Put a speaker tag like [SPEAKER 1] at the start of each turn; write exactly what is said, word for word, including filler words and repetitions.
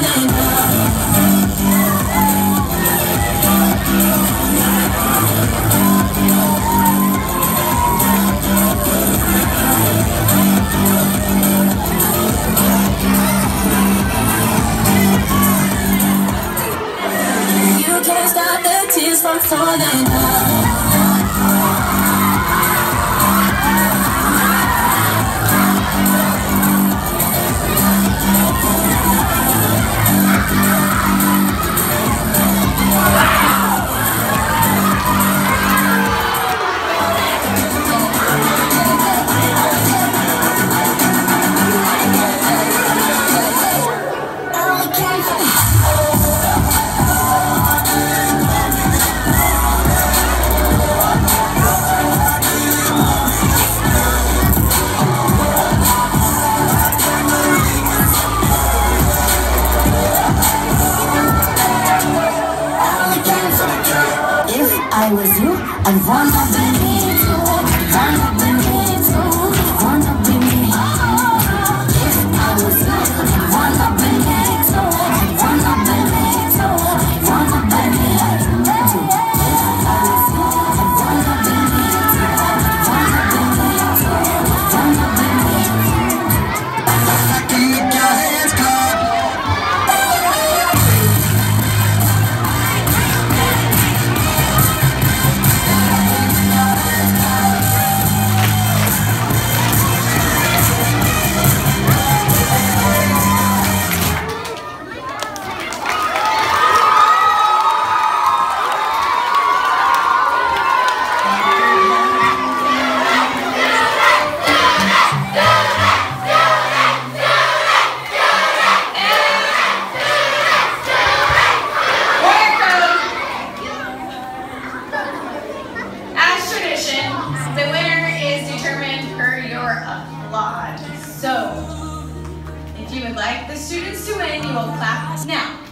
[SPEAKER 1] falling down. You can't stop the tears from falling down. I was you, I wanna be me too, wanna be me too, wanna be me. If I was you, I wanna be me too, wanna be me too, wanna be me. If I was you, I wanna be me too, wanna be me too, wanna be me. I can make your hands clap.
[SPEAKER 2] The winner is determined per your applaud. So, if you would like the students to win, you will clap now.